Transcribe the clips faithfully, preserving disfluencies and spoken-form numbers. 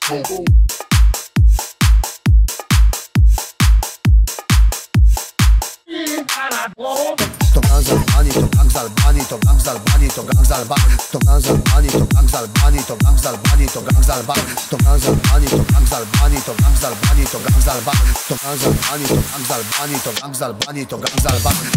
To gang z Albanii, to gang z Albanii, to gang z Albanii, to gang z Albanii, to gang z Albanii, to gang z Albanii, to gang z Albanii, to gang z Albanii, to gang z Albanii, to gang z Albanii, to gang z Albanii, to gang z Albanii, to gang z Albanii, to gang z Albanii, to gang z Albanii, to gang z Albanii.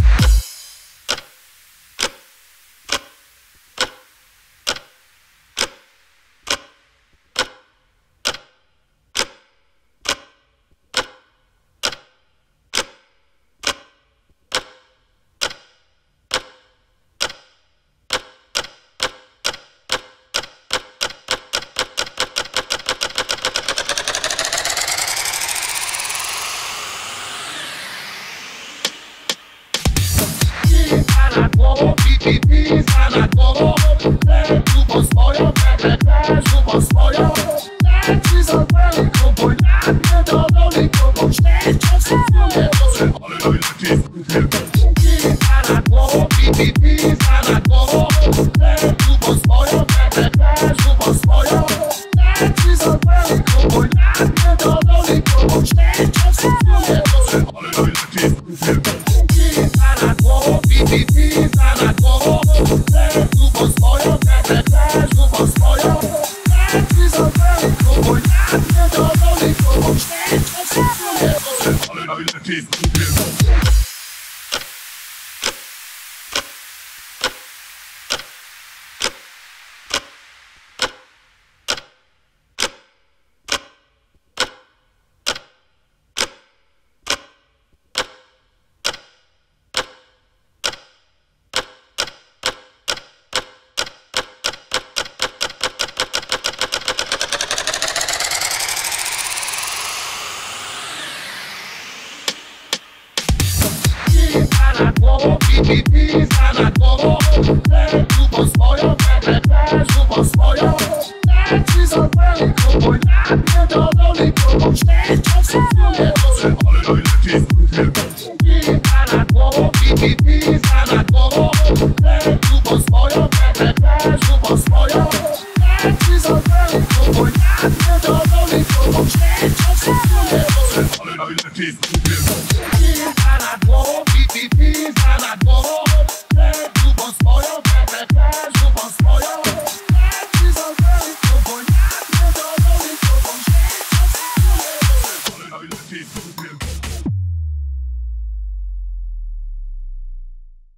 Na głową, pi, pi, pi, na głową. Te tubo swoją, te, te, tubo swoją. Leci za wielką, bo ja nie dodoli kogoś. Te czasy nie dosyć, ale leci. Na głową, pi, pi, pi, na głową. Te tubo swoją, te, te, tubo swoją. Leci za wielką, bo ja nie dodoli kogoś. Te czasy nie dosyć, ale leci. Na głową, pi, pi, pi, na głową. Te tubo swoją, te, te, te, tubo swoją. Leci za wielką, bo ja nie dodoli kogoś. Te czasy nie dosyć, ale leci. Na głową, pi, pi, pi, na głową. Te tubo swoją, te, te, te, tubo swoją. Leci za wielką, bo ja nie dodoli kogoś. Te czasy nie dosyć, ale leci. Na głową, pi, pi, pi.